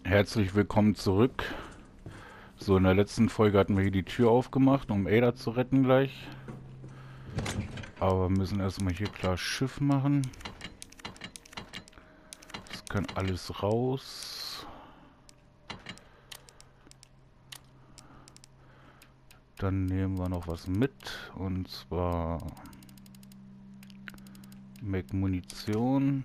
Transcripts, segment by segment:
Herzlich willkommen zurück. So, in der letzten Folge hatten wir hier die Tür aufgemacht, um Ada zu retten gleich. Aber wir müssen erstmal hier klar Schiff machen. Das kann alles raus. Dann nehmen wir noch was mit. Und zwar Mac Munition.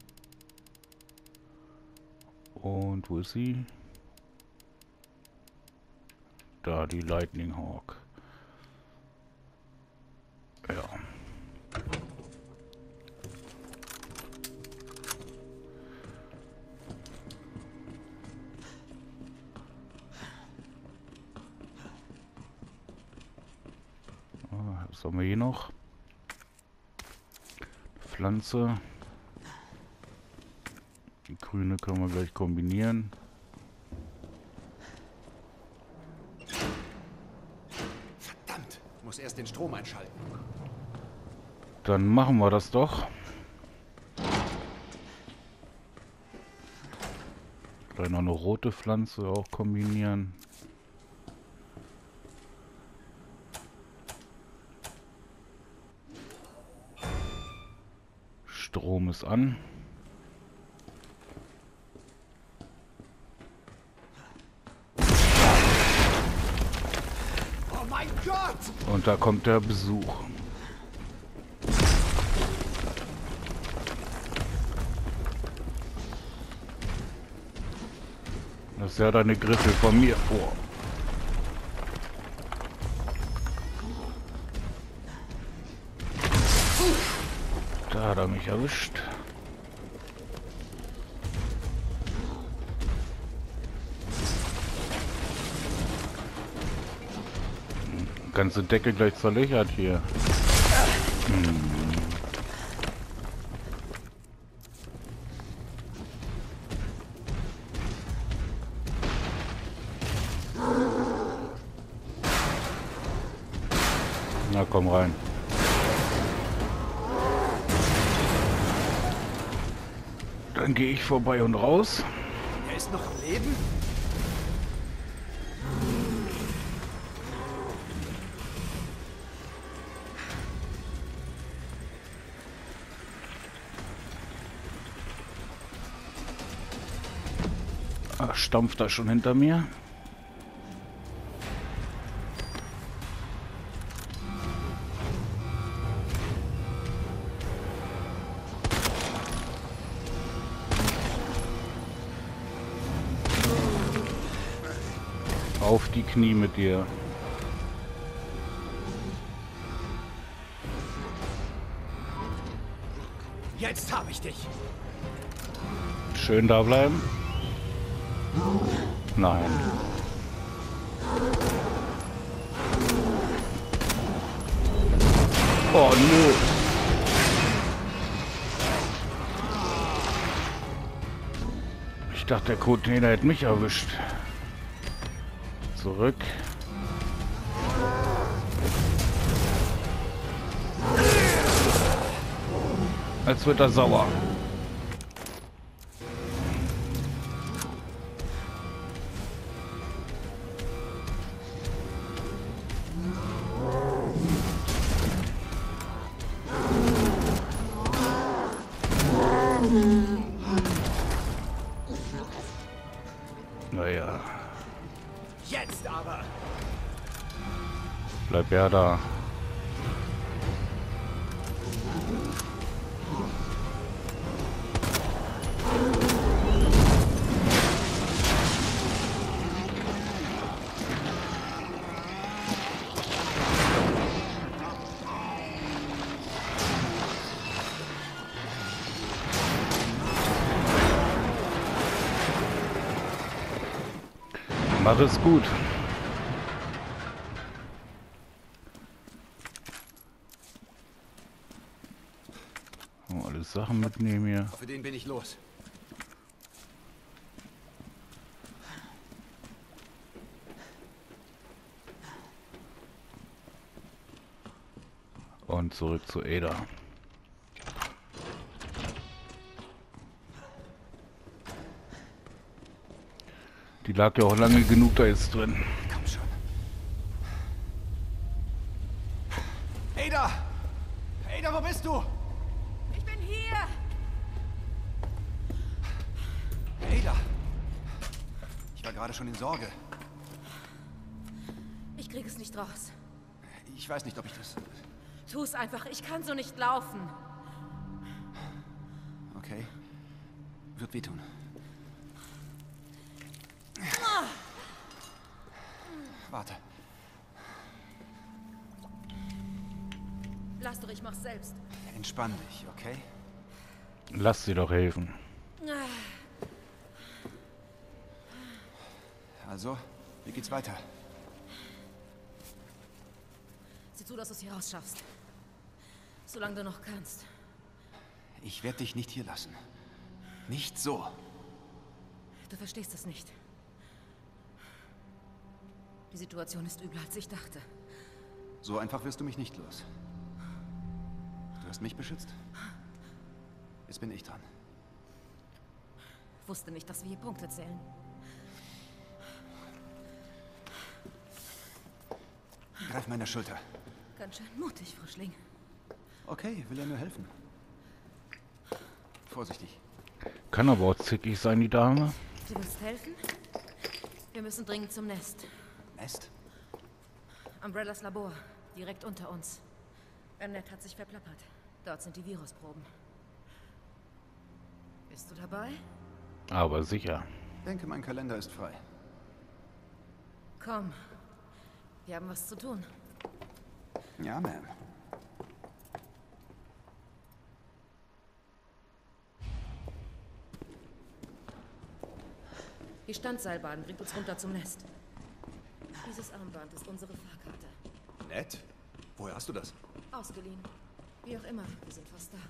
Und wo ist sie? Da, die Lightning Hawk. Ja. Was haben wir hier noch? Pflanze. Die grüne können wir gleich kombinieren. Verdammt! Muss erst den Strom einschalten. Dann machen wir das doch. Vielleicht noch eine rote Pflanze auch kombinieren. Strom ist an. Oh mein Gott! Und da kommt der Besuch. Das ist ja deine Griffel von mir. Oh. Da hat er mich erwischt. Ganze Decke gleich zerlöchert hier. Na komm rein. Dann gehe ich vorbei und raus. Er ist noch am Leben? Ach, stampft er schon hinter mir. Auf die Knie mit dir. Jetzt habe ich dich! Schön da bleiben. Nein. Oh nö. Ich dachte, der Container hätte mich erwischt. Zurück. Als wird er sauer. Naja, Jetzt aber! bleib ja da. Mach es gut. Oh, alles Sachen mitnehmen hier. Für den bin ich los. Und zurück zu Ada. Die lag ja auch lange genug da jetzt drin. Komm schon. Ada! Ada, wo bist du? Ich bin hier! Ada! Ich war gerade schon in Sorge. Ich krieg es nicht raus. Ich weiß nicht, ob ich das... Tu es einfach, ich kann so nicht laufen. Okay. Wird wehtun. Warte. Lass doch, ich mach's selbst. Entspann dich, okay? Lass sie doch helfen. Also, wie geht's weiter? Sieh zu, dass du es hier rausschaffst. Solange du noch kannst. Ich werde dich nicht hier lassen. Nicht so. Du verstehst es nicht. Die Situation ist übler, als ich dachte. So einfach wirst du mich nicht los. Du hast mich beschützt. Jetzt bin ich dran. Wusste nicht, dass wir hier Punkte zählen. Greif meine Schulter. Ganz schön mutig, Frischling. Okay, will er nur helfen. Vorsichtig. Kann aber auch zickig sein, die Dame. Du willst helfen? Wir müssen dringend zum Nest. Nest? Umbrellas Labor, direkt unter uns. Annette hat sich verplappert. Dort sind die Virusproben. Bist du dabei? Aber sicher. Denke, mein Kalender ist frei. Komm. Wir haben was zu tun. Ja, Ma'am. Die Standseilbahn bringt uns runter zum Nest. Dieses Armband ist unsere Fahrkarte. Nett? Woher hast du das? Ausgeliehen. Wie auch immer, wir sind fast da.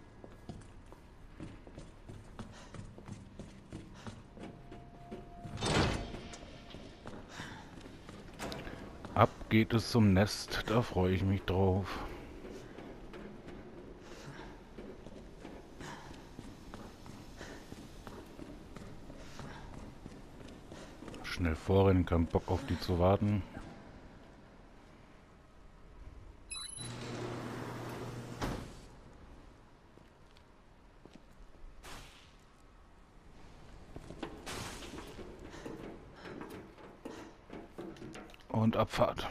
Ab geht es zum Nest, da freue ich mich drauf. Schnell vorrennen, kein Bock auf die zu warten. Und Abfahrt.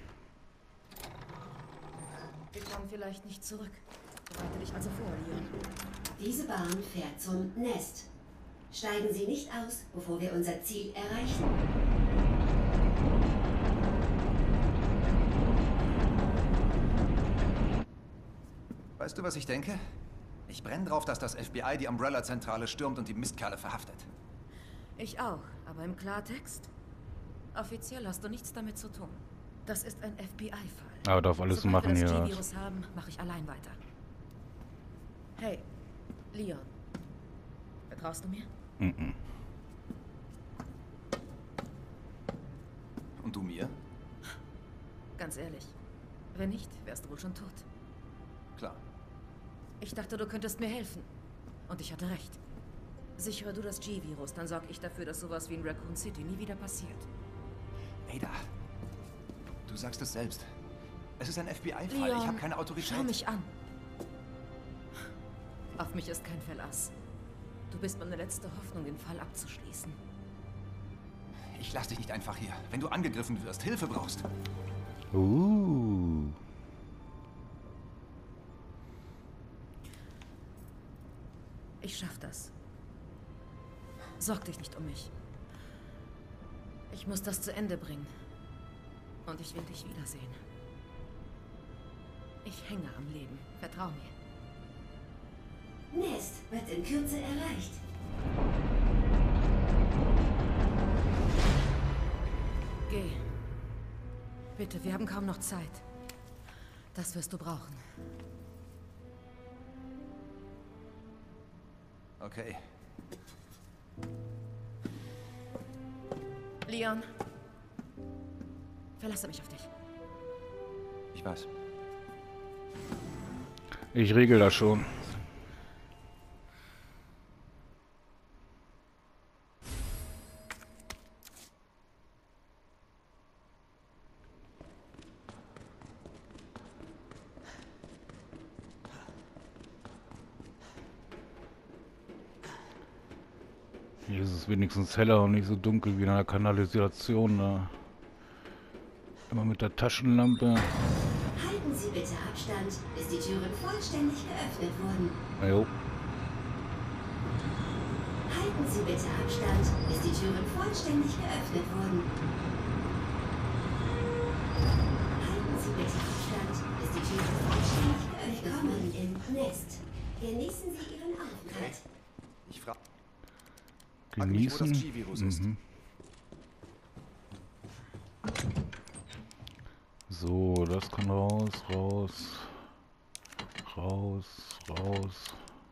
Wir kommen vielleicht nicht zurück. Bereite dich also vor, Leon. Diese Bahn fährt zum Nest. Steigen Sie nicht aus, bevor wir unser Ziel erreichen. Weißt du, was ich denke? Ich brenne drauf, dass das FBI die Umbrella-Zentrale stürmt und die Mistkerle verhaftet. Ich auch, aber im Klartext? Offiziell hast du nichts damit zu tun. Das ist ein FBI-Fall. Aber darf alles Sobald machen wir hier. das G-Virus haben, mache ich allein weiter. Hey, Leon. Vertraust du mir? Mhm. Und du mir? Ganz ehrlich. Wenn nicht, wärst du wohl schon tot. Klar. Ich dachte, du könntest mir helfen. Und ich hatte recht. Sichere du das G-Virus, dann sorge ich dafür, dass sowas wie in Raccoon City nie wieder passiert. Ada, du sagst es selbst. Es ist ein FBI-Fall. Leon, Ich habe keine Autorität. schau mich an. Auf mich ist kein Verlass. Du bist meine letzte Hoffnung, den Fall abzuschließen. Ich lass dich nicht einfach hier. Wenn du angegriffen wirst, Hilfe brauchst. Ich schaff das. Sorg dich nicht um mich. Ich muss das zu Ende bringen. Und ich will dich wiedersehen. Ich hänge am Leben. Vertrau mir. Nest wird in Kürze erreicht. Geh. Bitte, wir haben kaum noch Zeit. Das wirst du brauchen. Okay. Leon. Verlasse mich auf dich. Ich weiß. Ich regel das schon. Hier ist es wenigstens heller und nicht so dunkel wie in einer Kanalisation. Da. Immer mit der Taschenlampe. Halten Sie bitte Abstand, bis die Türen vollständig geöffnet wurden. Jo. Halten Sie bitte Abstand, bis die Türen vollständig geöffnet wurden. Halten Sie bitte Abstand, bis die Türen vollständig geöffnet wurden. Willkommen im Nest. Genießen Sie Ihren Aufenthalt. Ich frage Genießen. wo das G-Virus ist. So, das kann raus, raus, raus, raus.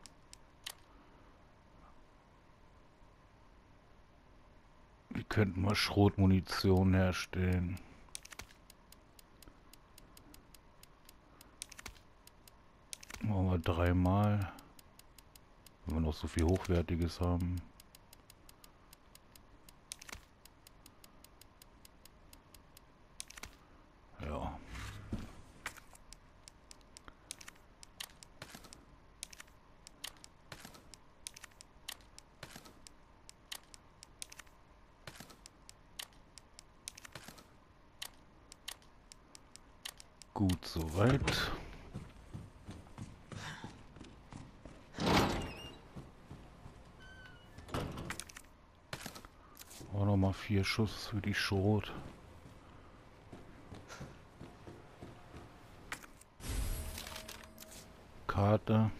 Wir könnten mal Schrotmunition herstellen. Machen wir 3-mal. Wenn wir noch so viel Hochwertiges haben. Ja. Gut, soweit. Auch noch mal 4 Schuss für die Schrot. Karte.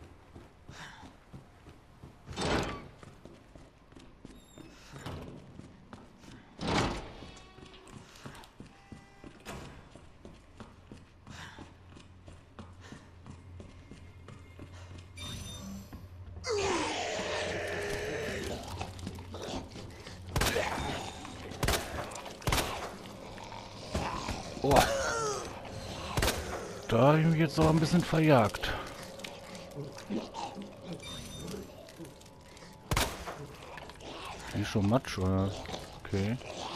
Oh. Da habe ich mich jetzt auch ein bisschen verjagt. Die schon Matsch, oder? Okay.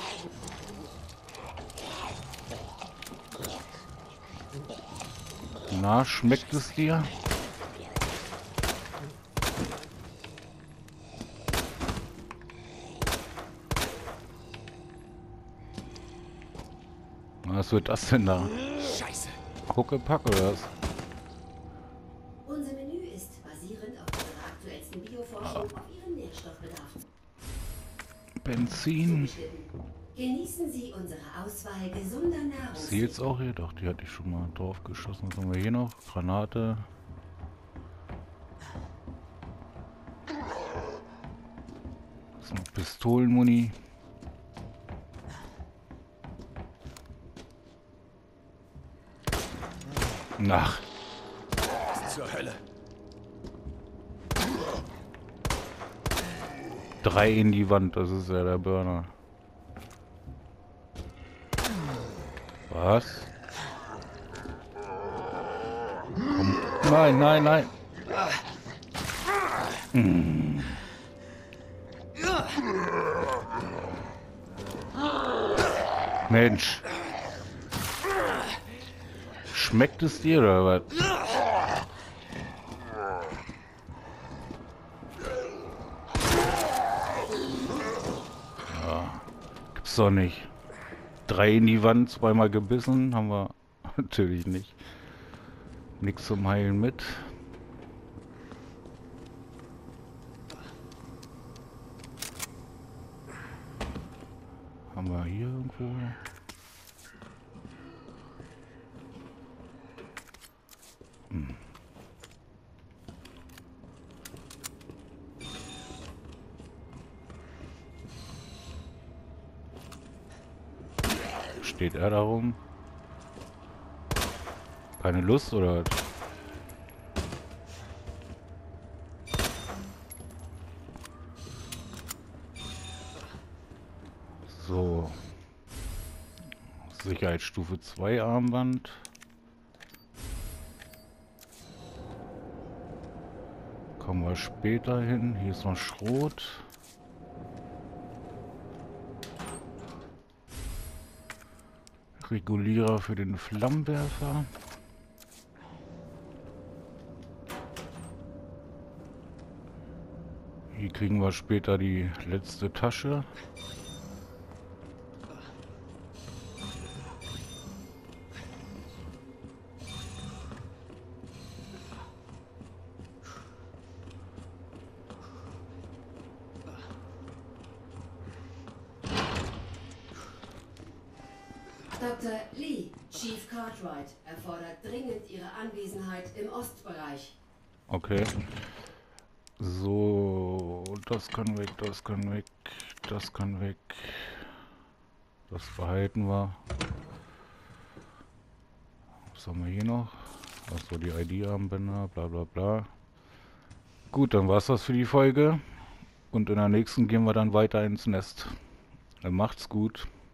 Na, schmeckt es dir? Was wird das denn da? Scheiße. Huckepack oder was? Unser Menü ist basierend auf unserer aktuellsten Bioforschung auf Ihren Nährstoffbedarf. Benzin. Genießen Sie unsere Auswahl gesunder Nahrung. Sie jetzt auch hier? Doch, die hatte ich schon mal drauf geschossen. Was haben wir hier noch? Granate. Das ist noch Pistolenmuni. Ach. Zur Hölle. 3 in die Wand, das ist ja der Burner. Was? Komm. Nein, nein, nein. Hm. Mensch. Schmeckt es dir oder was? Ja, gibt's doch nicht. 3 in die Wand, 2-mal gebissen, haben wir natürlich nicht. Nichts zum Heilen mit. Haben wir hier irgendwo? Steht er da rum? Keine Lust oder? So. Sicherheitsstufe 2 Armband. Kommen wir später hin. Hier ist noch Schrot. Regulierer für den Flammenwerfer. kriegen wir später die letzte Tasche. Dr. Lee, Chief Cartwright erfordert dringend Ihre Anwesenheit im Ostbereich. Okay. So, das kann weg, das kann weg, das kann weg. Das behalten wir. Was haben wir hier noch? Achso, die ID-Armbänder, bla bla bla. Gut, dann war's das für die Folge. Und in der nächsten gehen wir dann weiter ins Nest. Dann macht's gut.